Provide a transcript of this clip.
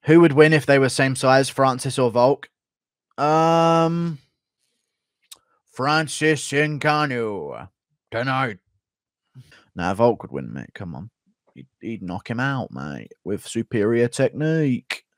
Who would win if they were same size, Francis or Volk? Francis Ngannou. Don't know. Nah, Volk would win, mate. Come on. He'd knock him out, mate, with superior technique.